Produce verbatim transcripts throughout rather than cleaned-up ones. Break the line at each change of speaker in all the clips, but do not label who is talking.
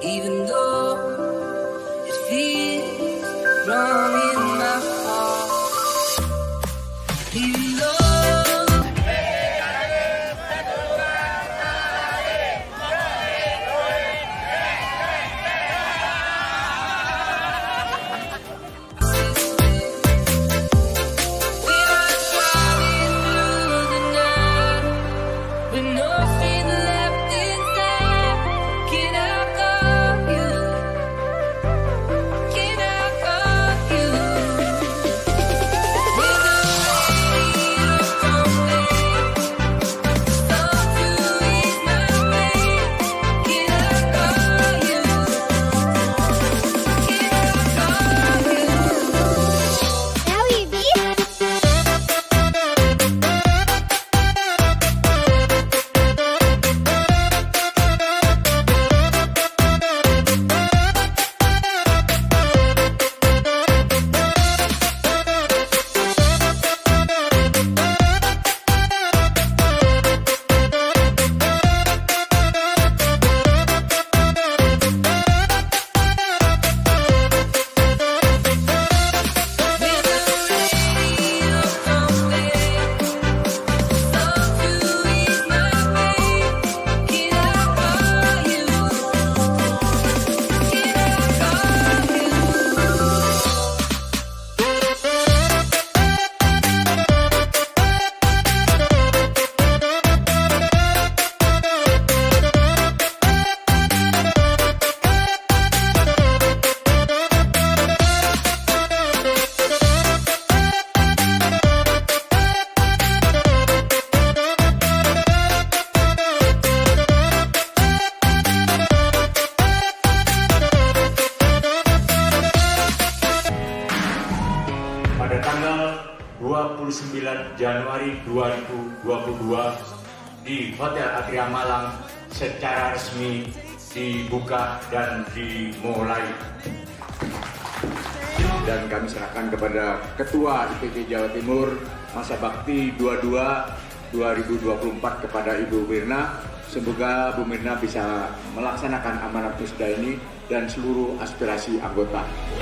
even though it feels wrong in my heart, even though
pada tanggal dua puluh sembilan Januari dua ribu dua puluh dua di Hotel Atria Malang secara resmi dibuka dan dimulai. Dan kami serahkan kepada Ketua I P C Jawa Timur masa bakti dua puluh dua dua ribu dua puluh empat kepada Ibu Mirna. Semoga Bu Mirna bisa melaksanakan amanat musda ini dan seluruh aspirasi anggota.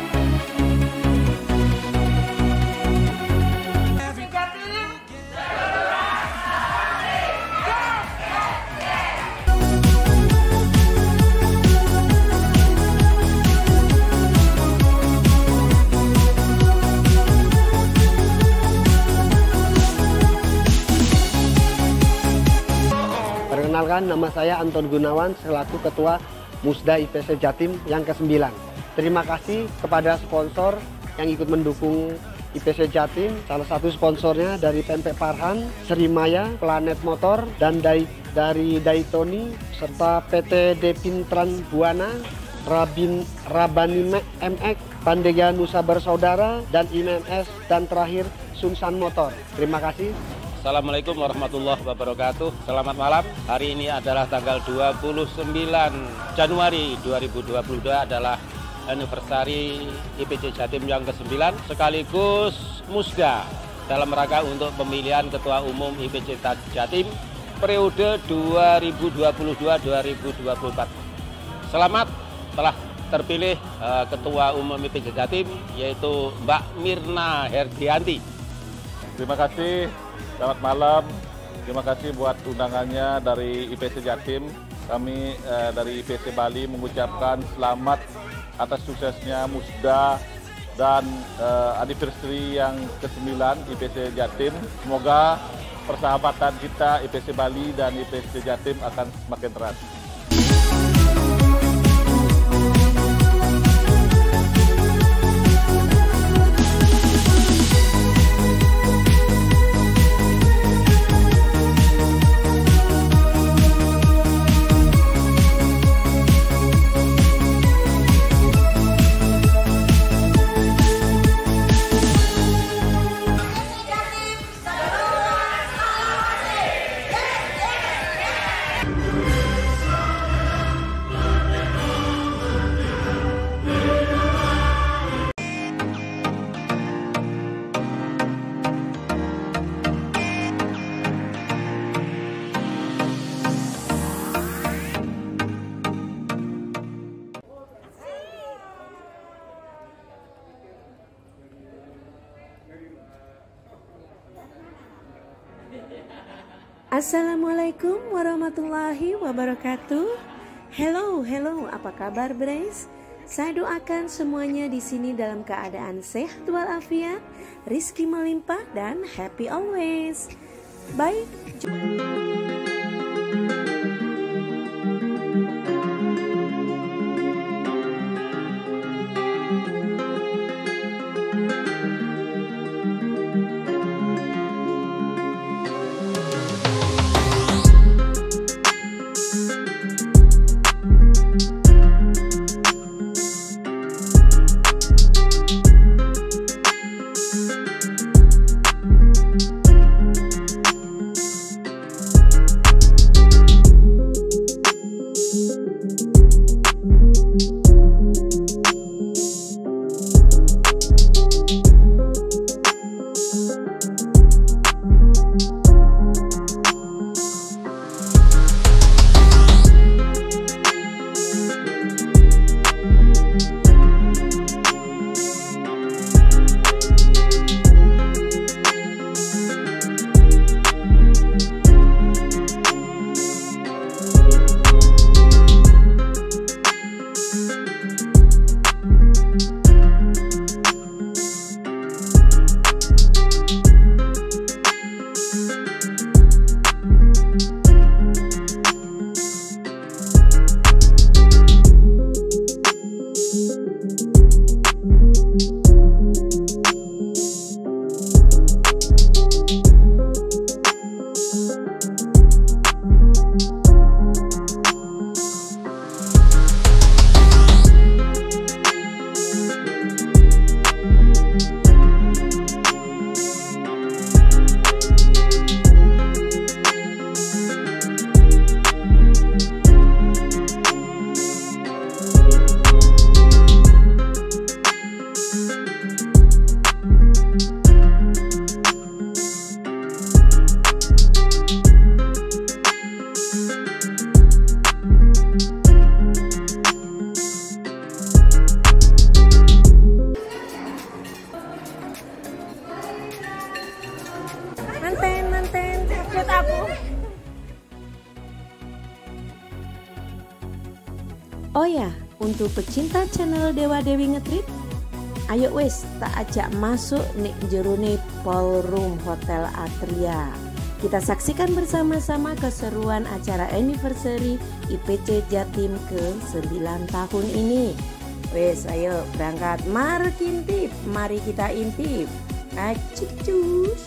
Perkenalkan, nama saya Anton Gunawan selaku Ketua Musda I P C Jatim yang kesembilan. Terima kasih kepada sponsor yang ikut mendukung I P C Jatim. Salah satu sponsornya dari Pempek Farhan, Serimaya, Planet Motor, dan dari, dari Daytoni, serta P T Depintran Buana, Rabin, Rabani M X, Pandega Nusa Bersaudara, dan I M M S, dan terakhir Sunsan Motor. Terima kasih.
Assalamualaikum warahmatullahi wabarakatuh. Selamat malam. Hari ini adalah tanggal dua puluh sembilan Januari dua ribu dua puluh dua, adalah anniversary I P C Jatim yang kesembilan sekaligus musda dalam rangka untuk pemilihan Ketua Umum I P C Jatim periode dua ribu dua puluh dua sampai dua ribu dua puluh empat. Selamat telah terpilih uh, Ketua Umum I P C Jatim, yaitu Mbak Mirna Herdianti.
Terima kasih. Selamat malam, terima kasih buat undangannya dari I P C Jatim. Kami eh, dari I P C Bali mengucapkan selamat atas suksesnya musda dan eh, anniversary yang kesembilan I P C Jatim. Semoga persahabatan kita I P C Bali dan I P C Jatim akan semakin erat.
Assalamualaikum warahmatullahi wabarakatuh. Hello, hello, apa kabar, Brace? Saya doakan semuanya di sini dalam keadaan sehat walafiat, rizki melimpah dan happy always. Bye. Manten, manten, takut aku. Oh ya, untuk pecinta channel Dewa Dewi Ngetrip, ayo wes tak ajak masuk nek jerone ballroom Hotel Atria. Kita saksikan bersama-sama keseruan acara anniversary I P C Jatim ke sembilan tahun ini. Wes, ayo berangkat, mari intip, mari kita intip. Acik cus.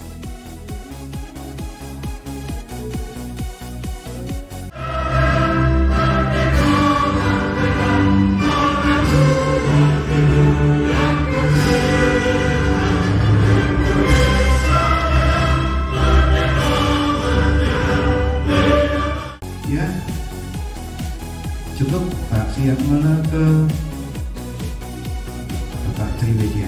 Ya, cukup Pak, siap mana ke Bapak Triwedian.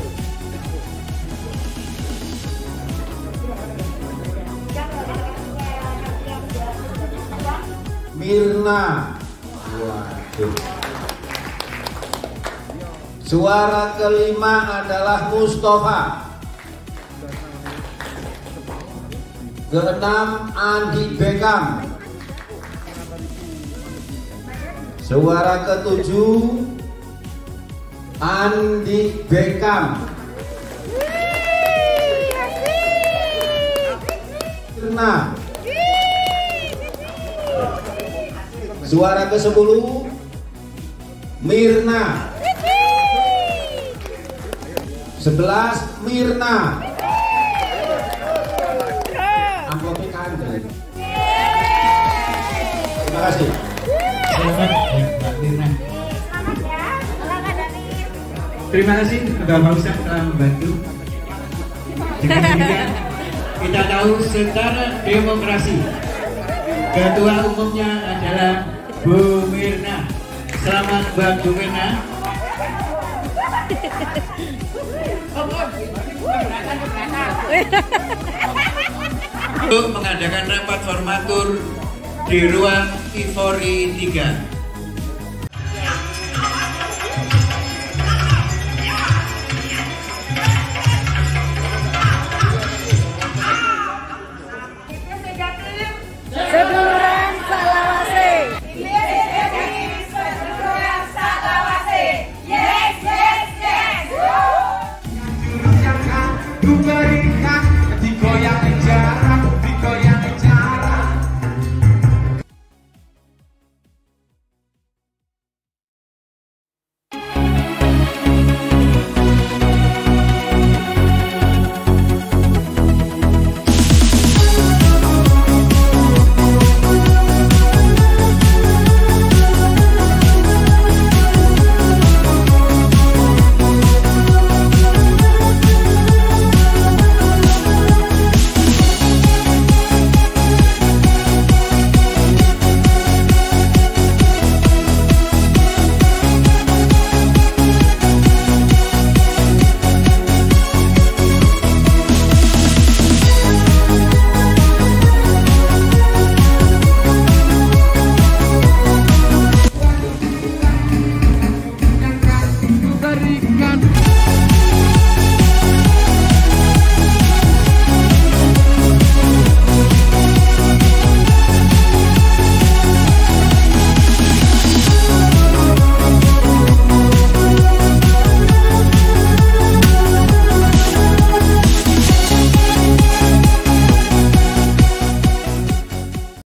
Mirna. Waduh. Suara kelima adalah Mustafa. Keenam Andi Beckham. Suara ketujuh Andi Beckham. Mirna. Suara ke sepuluh Mirna. Sebelas Mirna. Amplopnya kandel. Terima kasih.
Selamat Mbak Mirna. Terima kasih Mbak Fauzan telah membantu. Dengan demikian kita tahu secara demokrasi ketua umumnya adalah Bu Mirna. Selamat buat Bu Mirna. Untuk mengadakan rapat formatur di ruang Ivory tiga.